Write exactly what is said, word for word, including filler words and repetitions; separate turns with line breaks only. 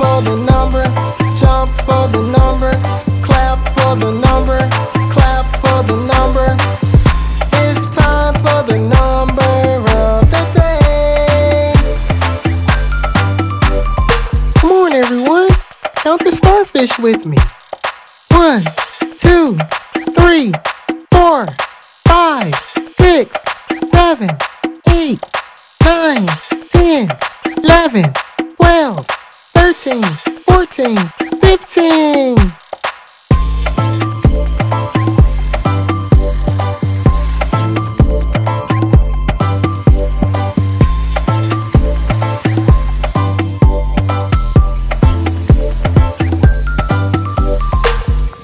for the number, jump for the number, clap for the number, clap for the number. It's time for the number of the day. Come on everyone, count the starfish with me. One, two, three, four.